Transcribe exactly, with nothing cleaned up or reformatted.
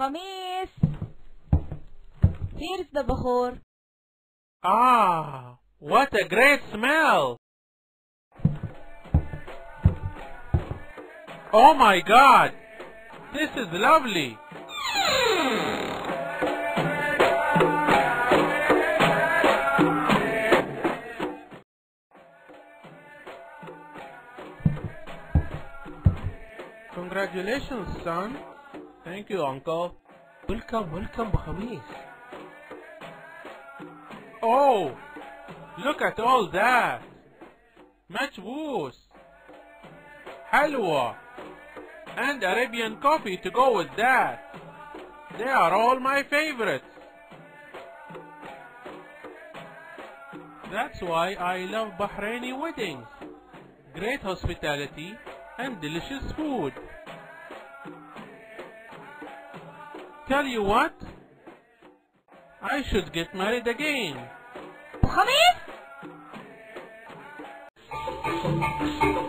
خميس. Here's the بخور. Ah, what a great smell! Oh my God, this is lovely. Congratulations, son. Thank you, uncle. Welcome, welcome, بخميس. Oh, look at all that. Matchboos, halwa, and Arabian coffee to go with that. They are all my favorites. That's why I love Bahraini weddings. Great hospitality and delicious food. Tell you what, I should get married again. خميس.